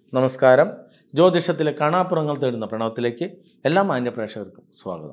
നമസ്കാരം. ജ്യോതിഷത്തിലെ കാണാപ്പുറങ്ങൾ തേടുന്ന പ്രണവത്തിലേക്ക് എല്ലാ മാന്യ പ്രേക്ഷകർക്കും സ്വാഗതം.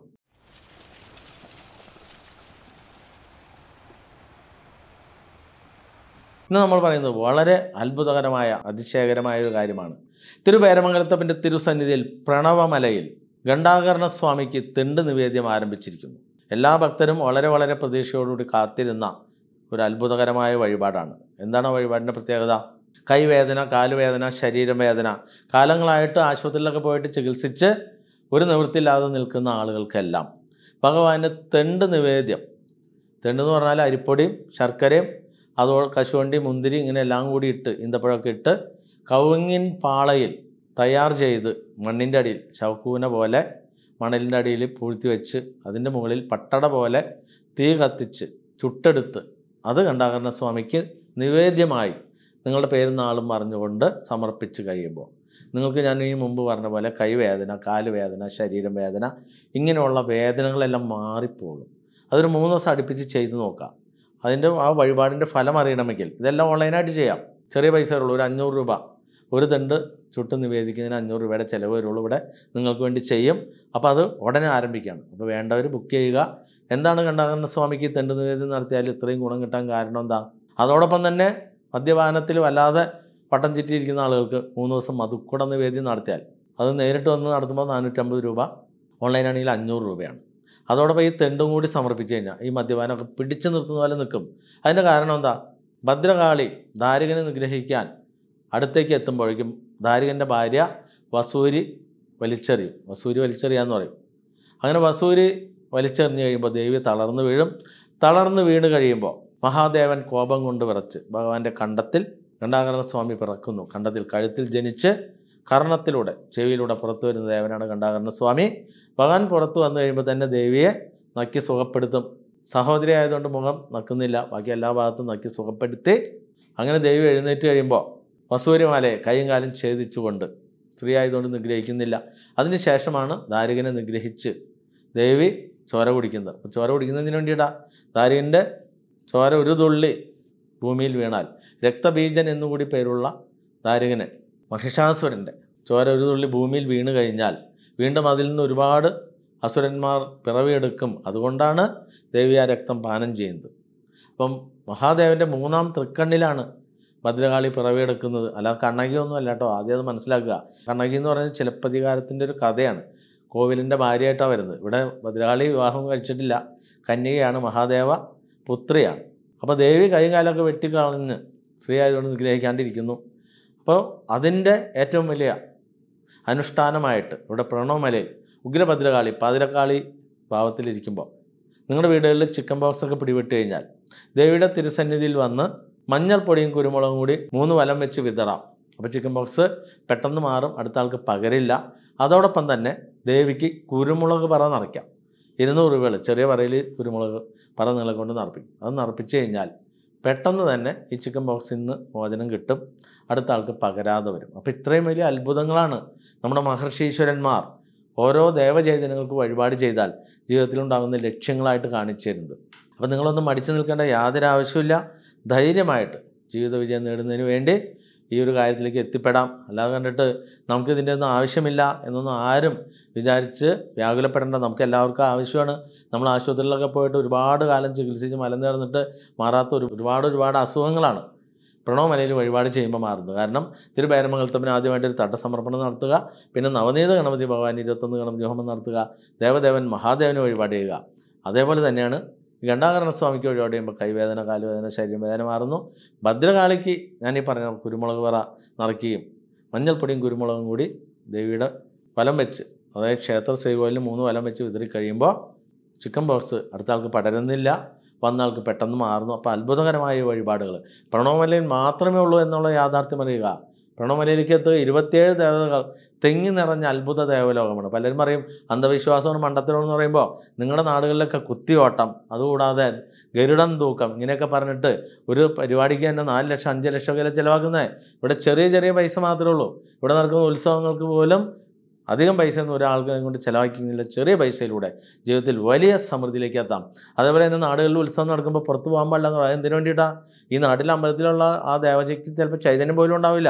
ഇന്ന് നമ്മൾ പറയുന്നത് വളരെ അത്ഭുതകരമായ അതിശയകരമായ ഒരു കാര്യമാണ്. തിരുവേരമംഗലത്തപ്പൻ്റെ തിരുസന്നിധിയിൽ പ്രണവമലയിൽ ഘണ്ടാകർണ സ്വാമിക്ക് തെണ്ട് നിവേദ്യം ആരംഭിച്ചിരിക്കുന്നു. എല്ലാ ഭക്തരും വളരെ പ്രതീക്ഷയോടുകൂടി കാത്തിരുന്ന ഒരു അത്ഭുതകരമായ വഴിപാടാണ്. എന്താണ് വഴിപാടിൻ്റെ പ്രത്യേകത? കൈവേദന, കാലുവേദന, ശരീരം വേദന, കാലങ്ങളായിട്ട് ആശുപത്രിയിലൊക്കെ പോയിട്ട് ചികിത്സിച്ച് ഒരു നിവൃത്തിയില്ലാതെ നിൽക്കുന്ന ആളുകൾക്കെല്ലാം ഭഗവാന് തെണ്ട് നിവേദ്യം, തെണ്ടെന്ന് പറഞ്ഞാൽ അരിപ്പൊടിയും ശർക്കരയും കശുവണ്ടി, മുന്തിരി ഇങ്ങനെ എല്ലാം കൂടി ഇട്ട് ഈന്തപ്പഴമൊക്കെ ഇട്ട് കവുങ്ങിൻ പാളയിൽ തയ്യാർ ചെയ്ത് മണ്ണിൻ്റെ അടിയിൽ ശവക്കൂന പോലെ മണലിൻ്റെ അടിയിൽ പൂഴ്ത്തി വെച്ച് അതിൻ്റെ മുകളിൽ പട്ടട പോലെ തീ കത്തിച്ച് ചുട്ടെടുത്ത് അത് ഘണ്ടാകർണ സ്വാമിക്ക് നിവേദ്യമായി നിങ്ങളുടെ പേരും നാളും പറഞ്ഞുകൊണ്ട് സമർപ്പിച്ച് കഴിയുമ്പോൾ നിങ്ങൾക്ക് ഞാൻ ഈ മുമ്പ് പറഞ്ഞ പോലെ കൈവേദന, കാലുവേദന, ശരീരം വേദന ഇങ്ങനെയുള്ള വേദനകളെല്ലാം മാറിപ്പോകും. അതൊരു 3 ദിവസം അടുപ്പിച്ച് ചെയ്ത് നോക്കാം. അതിൻ്റെ ആ വഴിപാടിൻ്റെ ഫലം അറിയണമെങ്കിൽ ഇതെല്ലാം ഓൺലൈനായിട്ട് ചെയ്യാം. ചെറിയ പൈസ ഉള്ളൂ. ഒരു 500 രൂപ ഒരു തെണ്ട് ചുട്ട് നിവേദിക്കുന്നതിന് 500 രൂപയുടെ ചിലവ് വരുള്ളൂ. ഇവിടെ നിങ്ങൾക്ക് വേണ്ടി ചെയ്യും. അപ്പോൾ അത് ഉടനെ ആരംഭിക്കുകയാണ്. അപ്പോൾ വേണ്ടവർ ബുക്ക് ചെയ്യുക. എന്താണ് ഘണ്ടാകർണ സ്വാമിക്ക് തെണ്ട് നിവേദ്യം നടത്തിയാൽ ഇത്രയും ഗുണം കിട്ടാൻ കാരണം എന്താ? അതോടൊപ്പം തന്നെ മദ്യപാനത്തിൽ വല്ലാതെ പട്ടം ചുറ്റിയിരിക്കുന്ന ആളുകൾക്ക് 3 ദിവസം മധുക്കുട നിവേദ്യം നടത്തിയാൽ അത് നേരിട്ട് വന്ന് നടത്തുമ്പോൾ 450 രൂപ, ഓൺലൈനാണെങ്കിൽ 500 രൂപയാണ്. അതോടൊപ്പം ഈ തെണ്ടും കൂടി സമർപ്പിച്ച് കഴിഞ്ഞാൽ ഈ മദ്യപാനമൊക്കെ പിടിച്ചു നിർത്തുന്ന പോലെ നിൽക്കും. അതിൻ്റെ കാരണം എന്താ? ഭദ്രകാളി ദാരികനെ നിഗ്രഹിക്കാൻ അടുത്തേക്ക് എത്തുമ്പോഴേക്കും ദാരികൻ്റെ ഭാര്യ വസൂരി വലിച്ചെറിയും. വസൂരി വലിച്ചെറിയാന്ന് പറയും. അങ്ങനെ വസൂരി വലിച്ചെറിഞ്ഞ് കഴിയുമ്പോൾ ദേവി തളർന്നു വീഴും. തളർന്നു വീണ് കഴിയുമ്പോൾ മഹാദേവൻ കോപം കൊണ്ട് വിറച്ച് ഭഗവാന്റെ കണ്ടത്തിൽ ഘണ്ടാകർണ സ്വാമി പിറക്കുന്നു. കണ്ടത്തിൽ കഴുത്തിൽ ജനിച്ച് കർണത്തിലൂടെ ചെവിയിലൂടെ പുറത്തു വരുന്ന ദേവനാണ് ഘണ്ടാകർണ സ്വാമി. ഭഗവാൻ പുറത്ത് വന്നു കഴിയുമ്പോൾ തന്നെ ദേവിയെ നക്കി സുഖപ്പെടുത്തും. സഹോദരി ആയതുകൊണ്ട് മുഖം നക്കുന്നില്ല, ബാക്കി എല്ലാ ഭാഗത്തും നക്കി സുഖപ്പെടുത്തി അങ്ങനെ ദേവി എഴുന്നേറ്റ് കഴിയുമ്പോൾ വസൂരിമാലയെ കൈയും കാലും ഛേദിച്ചുകൊണ്ട്, സ്ത്രീ ആയതുകൊണ്ട് നിഗ്രഹിക്കുന്നില്ല. അതിന് ശേഷമാണ് ദാരികനെ നിഗ്രഹിച്ച് ദേവി ചോര കുടിക്കുന്നത്. അപ്പോൾ ചോര കുടിക്കുന്നതിന് വേണ്ടിയിട്ടാ ദാരികൻ്റെ ചോര ഒരു തുള്ളി ഭൂമിയിൽ വീണാൽ രക്തബീജൻ എന്നുകൂടി പേരുള്ള ദാരികന് മഹിഷാസുരൻ്റെ ചോര ഒരു തുള്ളി ഭൂമിയിൽ വീണ് കഴിഞ്ഞാൽ വീണ്ടും അതിൽ നിന്ന് ഒരുപാട് അസുരന്മാർ പിറവിയെടുക്കും. അതുകൊണ്ടാണ് ദേവി ആ രക്തം പാനം ചെയ്യുന്നത്. അപ്പം മഹാദേവൻ്റെ 3ാം തൃക്കണ്ണിലാണ് ഭദ്രകാളി പിറവിയെടുക്കുന്നത്. അല്ലാതെ കണ്ണകിയൊന്നും അല്ല കേട്ടോ. ആദ്യം അത് മനസ്സിലാക്കുക. കണ്ണകി എന്ന് പറയുന്നത് ചിലപ്പതികാരത്തിൻ്റെ ഒരു കഥയാണ്. കോവിലിൻ്റെ ഭാര്യയായിട്ടാണ് വരുന്നത്. ഇവിടെ ഭദ്രകാളി വിവാഹം കഴിച്ചിട്ടില്ല, കന്യകയാണ്, മഹാദേവ പുത്രിയാണ്. അപ്പോൾ ദേവി കൈയും കാലമൊക്കെ വെട്ടിക്കളഞ്ഞ് സ്ത്രീ ആയതുകൊണ്ട് നിഗ്രഹിക്കാണ്ടിരിക്കുന്നു. അപ്പോൾ അതിൻ്റെ ഏറ്റവും വലിയ അനുഷ്ഠാനമായിട്ട് ഇവിടെ പ്രണവമലയിൽ ഉഗ്രഭദ്രകാളി പാതിരക്കാളി ഭാവത്തിലിരിക്കുമ്പോൾ നിങ്ങളുടെ വീടുകളിൽ ചിക്കൻ ബോക്സൊക്കെ പിടിപെട്ട് കഴിഞ്ഞാൽ ദേവിയുടെ തിരുസന്നിധിയിൽ വന്ന് മഞ്ഞൾപ്പൊടിയും കുരുമുളകും കൂടി 3 വലം വെച്ച് വിതറാം. അപ്പോൾ ചിക്കൻ ബോക്സ് പെട്ടെന്ന് മാറും, അടുത്ത ആൾക്ക് പകരില്ല. അതോടൊപ്പം തന്നെ ദേവിക്ക് കുരുമുളക് പറ നിറയ്ക്കാം. 200 രൂപകൾ ചെറിയ പറയിൽ കുരുമുളക് പറ നിങ്ങളെ കൊണ്ട് നിറപ്പിക്കും. അത് നിറപ്പിച്ച് കഴിഞ്ഞാൽ പെട്ടെന്ന് തന്നെ ഈ ചിക്കൻ ബോക്സിൽ നിന്ന് മോചനം കിട്ടും, അടുത്ത ആൾക്ക് പകരാതെ വരും. അപ്പോൾ ഇത്രയും വലിയ അത്ഭുതങ്ങളാണ് നമ്മുടെ മഹർഷീശ്വരന്മാർ ഓരോ ദേവചൈതന്യങ്ങൾക്ക് വഴിപാട് ചെയ്താൽ ജീവിതത്തിലുണ്ടാകുന്ന ലക്ഷ്യങ്ങളായിട്ട് കാണിച്ചു തരുന്നത്. അപ്പോൾ നിങ്ങളൊന്നും മടിച്ചു നിൽക്കേണ്ട യാതൊരു ആവശ്യമില്ല. ധൈര്യമായിട്ട് ജീവിത വിജയം നേടുന്നതിന് വേണ്ടി ഈ ഒരു കാര്യത്തിലേക്ക് എത്തിപ്പെടാം. അല്ലാതെ കണ്ടിട്ട് നമുക്കിതിൻ്റെ ഒന്നും ആവശ്യമില്ല എന്നൊന്നും ആരും വിചാരിച്ച് വ്യാകുലപ്പെടേണ്ട. നമുക്ക് എല്ലാവർക്കും ആവശ്യമാണ്. നമ്മൾ ആശുപത്രിയിലൊക്കെ പോയിട്ട് ഒരുപാട് കാലം ചികിത്സിച്ച് മലന്നേർന്നിട്ട് മാറാത്ത ഒരുപാട് അസുഖങ്ങളാണ് പ്രണവമലയിൽ വഴിപാട് ചെയ്യുമ്പോൾ മാറുന്നത്. കാരണം തിരുവേരമംഗലത്തപ്പന് ആദ്യമായിട്ട് ഒരു തട്ടസമർപ്പണം നടത്തുക, പിന്നെ നവനീത ഗണപതി ഭഗവാൻ 21 ഗണപതി ഹോമം നടത്തുക, ദേവദേവൻ മഹാദേവന് വഴിപാട് ചെയ്യുക. അതേപോലെ തന്നെയാണ് ഘണ്ടാകർണ സ്വാമിക്ക് വഴിപാട് ചെയ്യുമ്പോൾ കൈവേദന, കാലുവേദന, ശരീരം വേദന മാറുന്നു. ഭദ്രകാളിക്ക് ഞാനീ പറഞ്ഞ കുരുമുളക് പറ നിറയ്ക്കുകയും മഞ്ഞൾപ്പൊടിയും കുരുമുളകും കൂടി ദേവിയുടെ വലം വെച്ച്, അതായത് ക്ഷേത്ര ശ്രീകോവിലിൽ 3 വലം വെച്ച് വിതറി കഴിയുമ്പോൾ ചിക്കൻ ബോക്സ് അടുത്ത ആൾക്ക് പടരുന്നില്ല, വന്ന ആൾക്ക് പെട്ടെന്ന് മാറുന്നു. അപ്പോൾ അത്ഭുതകരമായ വഴിപാടുകൾ പ്രണവമലയിൽ മാത്രമേ ഉള്ളൂ എന്നുള്ള യാഥാർത്ഥ്യം അറിയുക. പ്രണവമലയിലേക്ക് 27 ദേവതകൾ തെങ്ങി നിറഞ്ഞ അത്ഭുത ദേവലോകമാണ്. പലരും പറയും അന്ധവിശ്വാസമാണ്, മണ്ടത്തരമെന്ന് പറയുമ്പോൾ നിങ്ങളുടെ നാടുകളിലൊക്കെ കുത്തിയോട്ടം, അതുകൂടാതെ ഗരുഡൻ തൂക്കം ഇങ്ങനെയൊക്കെ പറഞ്ഞിട്ട് ഒരു പരിപാടിക്ക് തന്നെ 4 ലക്ഷം 5 ലക്ഷം ഒക്കെ ചിലവാക്കുന്നത്. ഇവിടെ ചെറിയ പൈസ മാത്രമേ ഉള്ളൂ. ഇവിടെ നടക്കുന്ന ഉത്സവങ്ങൾക്ക് പോലും അധികം പൈസ ഒന്നും ഒരാൾക്ക് കൊണ്ട് ചിലവാക്കുന്നില്ല. ചെറിയ പൈസയിലൂടെ ജീവിതത്തിൽ വലിയ സമൃദ്ധിയിലേക്ക് എത്താം. അതേപോലെ തന്നെ നാടുകളിൽ ഉത്സവം നടക്കുമ്പോൾ പുറത്ത് പോകാൻ പാടില്ല എന്ന് പറയാം. എന്തിനു വേണ്ടിയിട്ടാണ്? ഈ നാട്ടിലെ അമ്പലത്തിലുള്ള ആ ദേവതയ്ക്ക് ചിലപ്പോൾ ചൈതന്യം പോലും ഉണ്ടാവില്ല.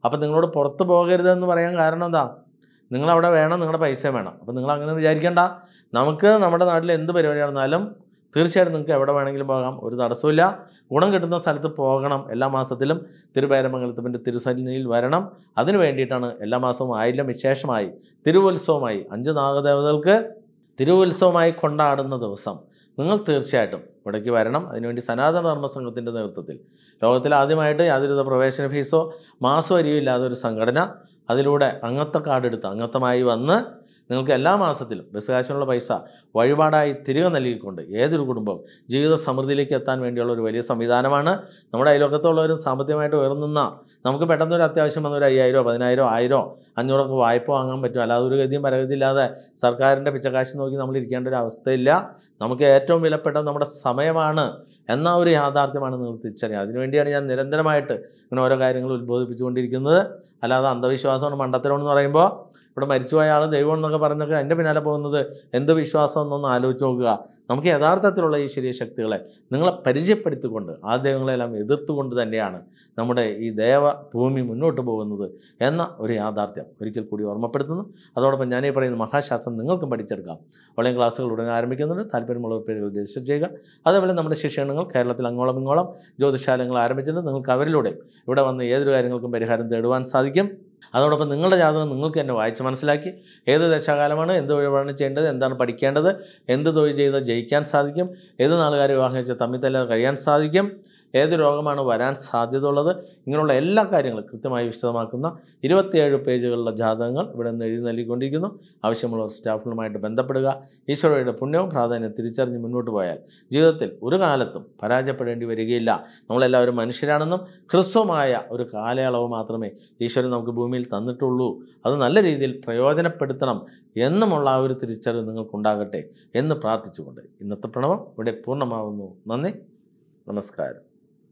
അപ്പോൾ നിങ്ങളോട് പുറത്ത് പോകരുതെന്ന് പറയാൻ കാരണം എന്താ? നിങ്ങളവിടെ വേണം, നിങ്ങളുടെ പൈസ വേണം. അപ്പോൾ നിങ്ങൾ അങ്ങനെ വിചാരിക്കേണ്ട. നമുക്ക് നമ്മുടെ നാട്ടിൽ എന്ത് പരിപാടി നടന്നാലും തീർച്ചയായിട്ടും നിങ്ങൾക്ക് എവിടെ വേണമെങ്കിലും പോകാം, ഒരു തടസ്സമില്ല. ഗുണം കിട്ടുന്ന സ്ഥലത്ത് പോകണം. എല്ലാ മാസത്തിലും തിരുവേരമംഗലത്തപ്പൻ്റെ തിരുസന്നിധിയിൽ വരണം. അതിനു വേണ്ടിയിട്ടാണ് എല്ലാ മാസവും ആയില്യം വിശേഷമായി തിരുവുത്സവമായി 5 നാഗദേവതകൾക്ക് തിരുവുത്സവമായി കൊണ്ടാടുന്ന ദിവസം നിങ്ങൾ തീർച്ചയായിട്ടും ഇവിടേക്ക് വരണം. അതിനുവേണ്ടി സനാതന ധർമ്മ സംഘത്തിൻ്റെ നേതൃത്വത്തിൽ ലോകത്തിൽ ആദ്യമായിട്ട് യാതൊരുവിധ പ്രവേശന ഫീസോ മാസവരിയോ ഇല്ലാതെ ഒരു സംഘടന, അതിലൂടെ അംഗത്വ കാർഡ് എടുത്ത് അംഗത്വമായി വന്ന് നിങ്ങൾക്ക് എല്ലാ മാസത്തിലും ബസ് കാശിനുള്ള പൈസ വഴിപാടായി തിരികെ നൽകിക്കൊണ്ട് ഏതൊരു കുടുംബവും ജീവിത സമൃദ്ധിയിലേക്ക് എത്താൻ വേണ്ടിയുള്ള ഒരു വലിയ സംവിധാനമാണ്. നമ്മുടെ അയൽവക്കത്തുള്ളവരും സാമ്പത്തികമായിട്ട് ഉയർന്നുന്ന നമുക്ക് പെട്ടെന്നൊരു അത്യാവശ്യം വന്ന ഒരു 5000, 10000, 1000, 500 വായ്പ വാങ്ങാൻ പറ്റും. അല്ലാതെ ഒരു ഗതിയും പരഗതിയില്ലാതെ സർക്കാരിൻ്റെ പിച്ചക്കാശ് നോക്കി നമ്മൾ ഇരിക്കേണ്ട ഒരു അവസ്ഥയില്ല. നമുക്ക് ഏറ്റവും വിലപ്പെട്ട നമ്മുടെ സമയമാണ് എന്ന ഒരു യാഥാർത്ഥ്യമാണ് നിങ്ങൾ തിരിച്ചറിയുക. അതിനുവേണ്ടിയാണ് ഞാൻ നിരന്തരമായിട്ട് ഇങ്ങനെ ഓരോ കാര്യങ്ങൾ ഉത്ബോധിപ്പിച്ചുകൊണ്ടിരിക്കുന്നത്. അല്ലാതെ അന്ധവിശ്വാസമാണ്, മണ്ടത്തരമെന്ന് പറയുമ്പോൾ ഇവിടെ മരിച്ചുപോയ ആൾ ദൈവം എന്നൊക്കെ പറഞ്ഞൊക്കെ എൻ്റെ പിന്നാലെ പോകുന്നത് എന്ത് വിശ്വാസം എന്നൊന്ന് ആലോചിച്ച് നോക്കുക. നമുക്ക് യഥാർത്ഥത്തിലുള്ള ഈ ശരീര ശക്തികളെ നിങ്ങളെ പരിചയപ്പെടുത്തിക്കൊണ്ട് ആ ദൈവങ്ങളെല്ലാം എതിർത്തുകൊണ്ട് തന്നെയാണ് നമ്മുടെ ഈ ദേവഭൂമി മുന്നോട്ട് പോകുന്നത് എന്ന ഒരു യാഥാർത്ഥ്യം ഒരിക്കൽ കൂടി ഓർമ്മപ്പെടുത്തുന്നു. അതോടൊപ്പം ഞാനീ പറയുന്ന മഹാശാസ്ത്രം നിങ്ങൾക്കും പഠിച്ചെടുക്കാം. ഓൺലൈൻ ക്ലാസ്സുകൾ ഉടനെ ആരംഭിക്കുന്നുണ്ട്. താല്പര്യമുള്ള പേരുകൾ രജിസ്റ്റർ ചെയ്യുക. അതേപോലെ നമ്മുടെ ശിക്ഷണങ്ങൾ കേരളത്തിൽ അങ്ങോളം ഇങ്ങോളം ജ്യോതിശാലങ്ങൾ ആരംഭിച്ചിട്ടുണ്ട്. നിങ്ങൾക്ക് അവരിലൂടെ ഇവിടെ വന്ന് ഏതൊരു കാര്യങ്ങൾക്കും പരിഹാരം തേടുവാൻ സാധിക്കും. അതോടൊപ്പം നിങ്ങളുടെ ജാതകം നിങ്ങൾക്ക് തന്നെ വായിച്ച് മനസ്സിലാക്കി ഏത് ദശാകാലമാണ്, എന്ത് വഴിപാടാണ് ചെയ്യേണ്ടത്, എന്താണ് പഠിക്കേണ്ടത്, എന്ത് തൊഴിൽ ചെയ്താൽ ജയിക്കാൻ സാധിക്കും, ഏത് നാളുകാരെ വിവാഹം കഴിച്ചാൽ തമ്മിൽ തല്ലാൻ കഴിയാൻ സാധിക്കും, ഏത് രോഗമാണ് വരാൻ സാധ്യത ഉള്ളത്, ഇങ്ങനെയുള്ള എല്ലാ കാര്യങ്ങളും കൃത്യമായി വിശദമാക്കുന്ന 27 പേജുകളുള്ള ജാതകങ്ങൾ ഇവിടെ നിന്ന് എഴുതി നൽകിക്കൊണ്ടിരിക്കുന്നു. ആവശ്യമുള്ളവർ സ്റ്റാഫുകളുമായിട്ട് ബന്ധപ്പെടുക. ഈശ്വരയുടെ പുണ്യവും പ്രാധാന്യം തിരിച്ചറിഞ്ഞ് മുന്നോട്ട് പോയാൽ ജീവിതത്തിൽ ഒരു കാലത്തും പരാജയപ്പെടേണ്ടി വരികയില്ല. നമ്മളെല്ലാവരും മനുഷ്യരാണെന്നും ഹ്രസ്വമായ ഒരു കാലയളവ് മാത്രമേ ഈശ്വരൻ നമുക്ക് ഭൂമിയിൽ തന്നിട്ടുള്ളൂ, അത് നല്ല രീതിയിൽ പ്രയോജനപ്പെടുത്തണം എന്നുമുള്ള ആ ഒരു തിരിച്ചറിവ് നിങ്ങൾക്കുണ്ടാകട്ടെ എന്ന് പ്രാർത്ഥിച്ചുകൊണ്ട് ഇന്നത്തെ പ്രണവം ഇവിടെ പൂർണ്ണമാകുന്നു. നന്ദി, നമസ്കാരം.